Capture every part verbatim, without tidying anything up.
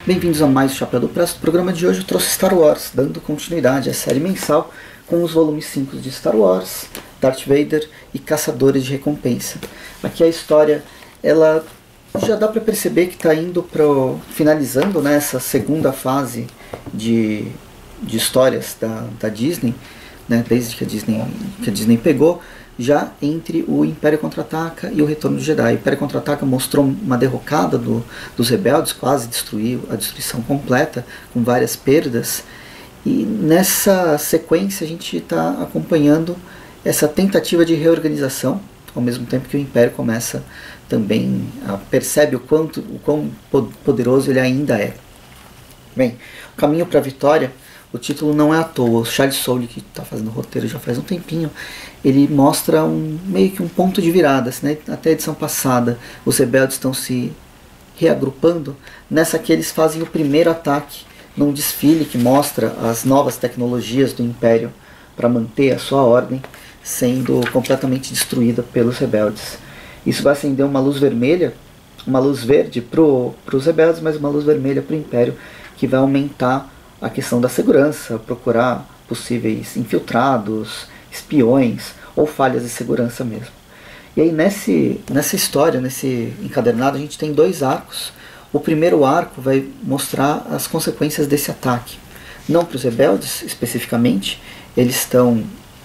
Bem-vindos a mais o Chapéu do Presto. No programa de hoje eu trouxe Star Wars, dando continuidade à série mensal com os volumes cinco de Star Wars, Darth Vader e Caçadores de Recompensa. Aqui a história, ela já dá para perceber que está indo para finalizando, né, essa segunda fase de, de histórias da, da Disney, né, desde que a Disney, que a Disney pegou, já entre o Império Contra-Ataca e o Retorno do Jedi. O Império Contra-Ataca mostrou uma derrocada do, dos rebeldes, quase destruiu a destruição completa, com várias perdas. E nessa sequência a gente está acompanhando essa tentativa de reorganização, ao mesmo tempo que o Império começa também a percebe o quanto o quão poderoso ele ainda é. Bem, o caminho para a vitória, o título não é à toa. O Charles Soule, que está fazendo o roteiro já faz um tempinho, ele mostra um, meio que um ponto de virada, né? Até a edição passada os rebeldes estão se reagrupando. Nessa que eles fazem o primeiro ataque num desfile que mostra as novas tecnologias do Império para manter a sua ordem sendo completamente destruída pelos rebeldes. Isso vai acender uma luz vermelha, uma luz verde para os rebeldes, mas uma luz vermelha para o Império, que vai aumentar a questão da segurança, procurar possíveis infiltrados, espiões ou falhas de segurança mesmo. E aí nesse, nessa história, nesse encadernado, a gente tem dois arcos. O primeiro arco vai mostrar as consequências desse ataque. Não para os rebeldes especificamente, eles estão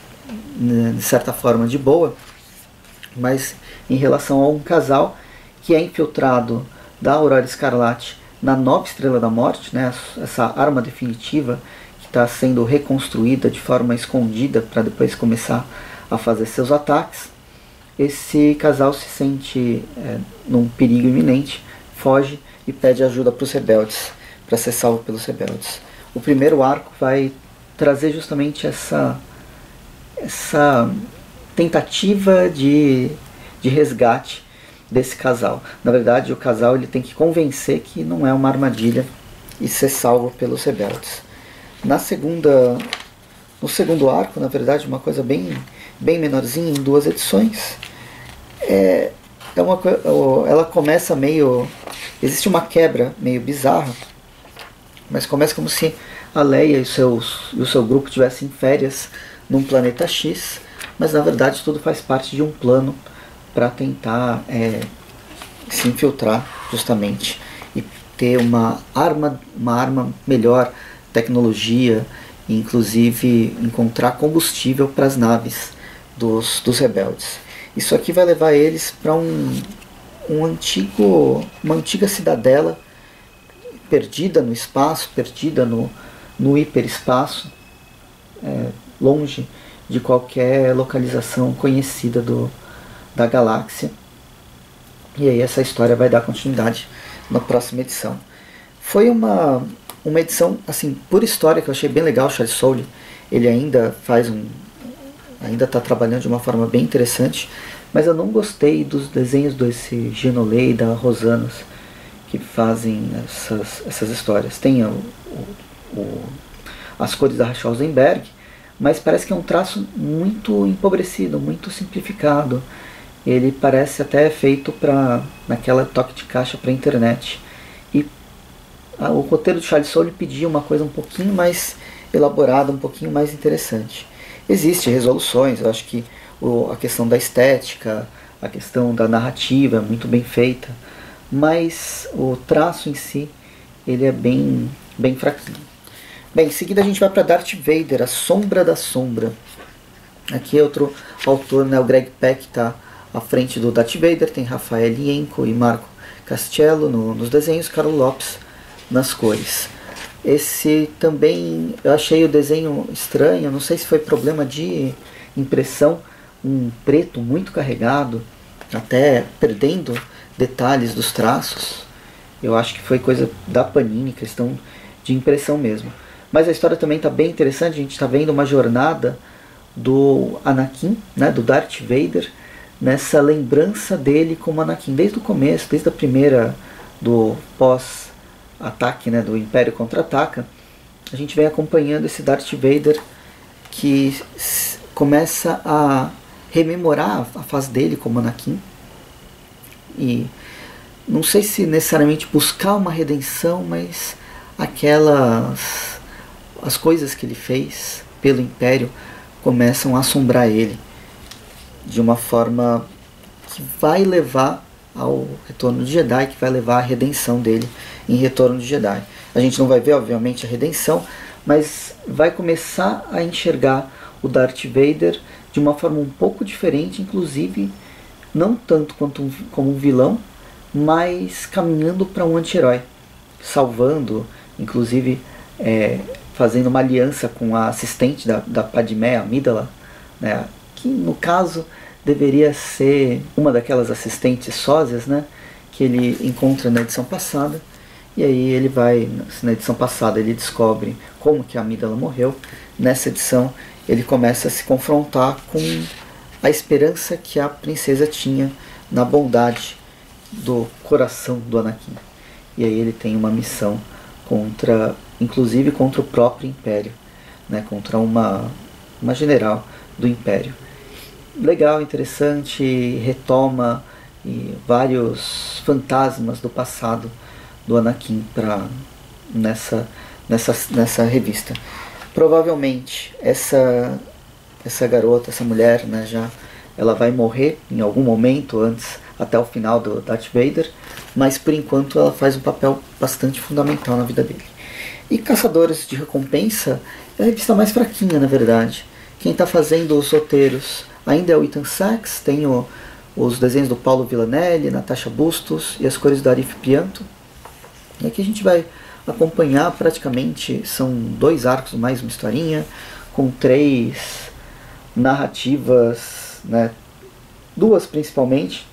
de certa forma de boa, mas em relação a um casal que é infiltrado da Aurora Escarlate na nova Estrela da Morte, né, essa arma definitiva que está sendo reconstruída de forma escondida para depois começar a fazer seus ataques. Esse casal se sente é, num perigo iminente, foge e pede ajuda para os rebeldes, para ser salvo pelos rebeldes. O primeiro arco vai trazer justamente essa, essa tentativa de, de resgate desse casal. Na verdade, o casal ele tem que convencer que não é uma armadilha e ser salvo pelos rebeldes. Na segunda, no segundo arco, na verdade, uma coisa bem, bem menorzinha, em duas edições, é, é uma, ela começa meio... Existe uma quebra meio bizarra, mas começa como se a Leia e, seus, e o seu grupo tivessem férias num planeta X, mas na verdade tudo faz parte de um plano para tentar é, se infiltrar justamente e ter uma arma, uma arma melhor, tecnologia, e inclusive encontrar combustível para as naves dos, dos rebeldes. Isso aqui vai levar eles para um, um antigo, uma antiga cidadela perdida no espaço, perdida no, no hiperespaço, é, longe de qualquer localização conhecida do da galáxia. E aí essa história vai dar continuidade na próxima edição. Foi uma, uma edição assim, por história, que eu achei bem legal. O Charles Soule, ele ainda faz um ainda está trabalhando de uma forma bem interessante, mas eu não gostei dos desenhos desse Genolay e da Rosanas que fazem essas, essas histórias. Tem o, o, o, as cores da Rachausenberg, mas parece que é um traço muito empobrecido, muito simplificado. Ele parece até feito para naquela toque de caixa para a internet. E a, o roteiro do Charles Soule pedia uma coisa um pouquinho mais elaborada, um pouquinho mais interessante. Existem resoluções, eu acho que o, a questão da estética, a questão da narrativa é muito bem feita, mas o traço em si ele é bem, bem fraquinho. Bem, em seguida a gente vai para Darth Vader, A Sombra da Sombra. Aqui é outro autor, né, o Greg Pak está à frente do Darth Vader, tem Rafael Ienco e Marco Castello no, nos desenhos, Carlos Lopes nas cores. Esse também, eu achei o desenho estranho, não sei se foi problema de impressão, um preto muito carregado, até perdendo detalhes dos traços. Eu acho que foi coisa da Panini, questão de impressão mesmo. Mas a história também está bem interessante, a gente está vendo uma jornada do Anakin, né, do Darth Vader, nessa lembrança dele como Anakin, desde o começo, desde a primeira, do pós-ataque, né, do Império Contra-Ataca, a gente vem acompanhando esse Darth Vader que começa a rememorar a fase dele como Anakin, e não sei se necessariamente buscar uma redenção, mas aquelas as coisas que ele fez pelo Império começam a assombrar ele de uma forma que vai levar ao Retorno de Jedi, que vai levar à redenção dele em Retorno de Jedi. A gente não vai ver, obviamente, a redenção, mas vai começar a enxergar o Darth Vader de uma forma um pouco diferente, inclusive não tanto quanto um, como um vilão, mas caminhando para um anti-herói, salvando, inclusive é, fazendo uma aliança com a assistente da, da Padmé, Amidala, né, que no caso deveria ser uma daquelas assistentes sósias, né, que ele encontra na edição passada. E aí ele vai, na edição passada ele descobre como que a Amidala morreu. Nessa edição ele começa a se confrontar com a esperança que a princesa tinha na bondade do coração do Anakin. E aí ele tem uma missão contra, inclusive contra o próprio Império, né, contra uma, uma general do Império. Legal, interessante, retoma e vários fantasmas do passado do Anakin pra, nessa, nessa, nessa revista. Provavelmente essa, essa garota, essa mulher, né, já, ela vai morrer em algum momento antes, até o final do Darth Vader, mas por enquanto ela faz um papel bastante fundamental na vida dele. E Caçadores de Recompensa é a revista mais fraquinha, na verdade. Quem está fazendo os roteiros ainda é o Ethan Sacks, tem o, os desenhos do Paulo Villanelli, Natasha Bustos e as cores do Arif Pianto. E aqui a gente vai acompanhar praticamente, são dois arcos mais uma historinha, com três narrativas, né, duas principalmente,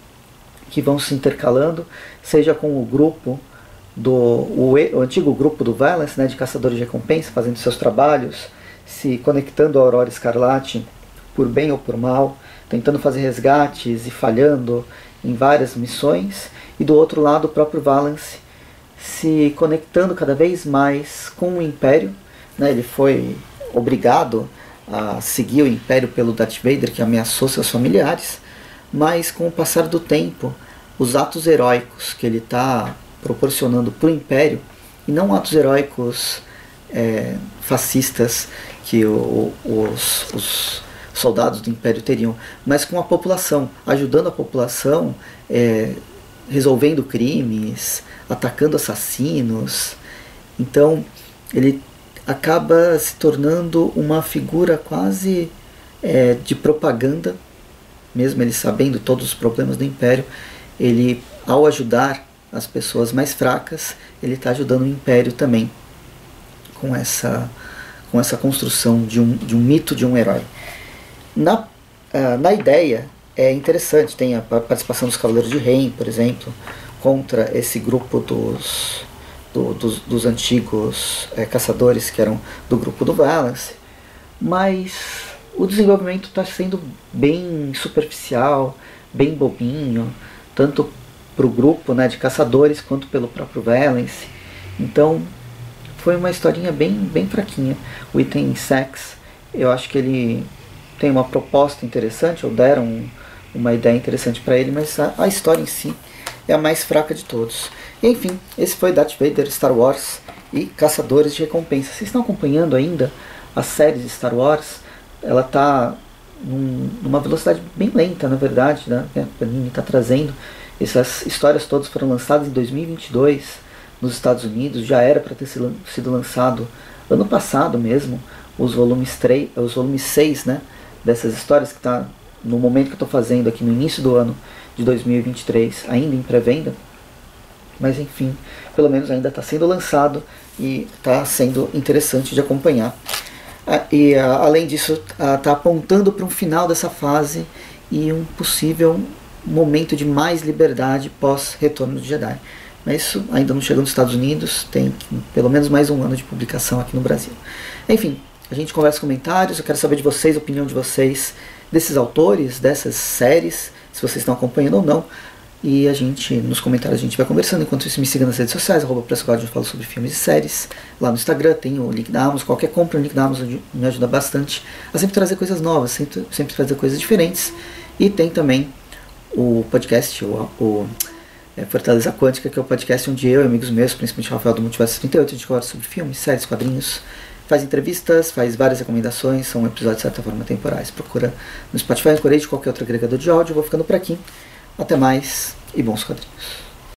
que vão se intercalando, seja com o grupo, do, o, o antigo grupo do Valance, né, de Caçadores de Recompensa, fazendo seus trabalhos, se conectando à Aurora Escarlate, por bem ou por mal, tentando fazer resgates e falhando em várias missões, e do outro lado o próprio Valance se conectando cada vez mais com o Império, né? Ele foi obrigado a seguir o Império pelo Darth Vader, que ameaçou seus familiares, mas com o passar do tempo, os atos heróicos que ele está proporcionando para o Império, e não atos heróicos é, fascistas que o, os, os soldados do Império teriam, mas com a população, ajudando a população, é, resolvendo crimes, atacando assassinos. Então ele acaba se tornando uma figura quase é, de propaganda, mesmo ele sabendo todos os problemas do Império. Ele, ao ajudar as pessoas mais fracas, ele está ajudando o Império também com essa, com essa construção de um, de um mito de um herói. Na, uh, na ideia é interessante, tem a participação dos Cavaleiros de Ren, por exemplo, contra esse grupo dos, do, dos, dos antigos é, caçadores que eram do grupo do Valance, mas o desenvolvimento está sendo bem superficial, bem bobinho, tanto para o grupo, né, de caçadores quanto pelo próprio Valance. Então foi uma historinha bem, bem fraquinha. O Ethan Sacks, eu acho que ele tem uma proposta interessante, ou deram um, uma ideia interessante para ele, mas a, a história em si é a mais fraca de todos. E, enfim, esse foi Darth Vader, Star Wars e Caçadores de Recompensa. Vocês estão acompanhando ainda a série de Star Wars? Ela está num, numa velocidade bem lenta, na verdade, né? A Panini está trazendo. Essas histórias todas foram lançadas em dois mil e vinte e dois nos Estados Unidos, já era para ter sido lançado ano passado mesmo, os volumes, três, os volumes seis, né, dessas histórias, que está no momento que eu estou fazendo aqui no início do ano de dois mil e vinte e três, ainda em pré-venda, mas enfim, pelo menos ainda está sendo lançado e está sendo interessante de acompanhar. Ah, e ah, além disso, está ah, apontando para um final dessa fase e um possível momento de mais liberdade pós-Retorno de Jedi. Mas isso ainda não chegou nos Estados Unidos, tem pelo menos mais um ano de publicação aqui no Brasil. Enfim, a gente conversa nos comentários, eu quero saber de vocês, a opinião de vocês, desses autores, dessas séries, se vocês estão acompanhando ou não. E a gente, nos comentários a gente vai conversando. Enquanto isso, me siga nas redes sociais, arroba Pressogard, eu falo sobre filmes e séries. Lá no Instagram tem o link da Amazon, qualquer compra no link da Amazon me ajuda bastante a sempre trazer coisas novas, sempre, sempre trazer coisas diferentes. E tem também o podcast, o, o é, Fortaleza Quântica, que é o podcast onde eu e amigos meus, principalmente o Rafael do Multiverso trinta e oito, a gente conversa sobre filmes, séries, quadrinhos, faz entrevistas, faz várias recomendações, são episódios de certa forma temporais. Procura no Spotify, Anchorage, qualquer outro agregador de áudio. Eu vou ficando por aqui. Até mais e bons quadrinhos.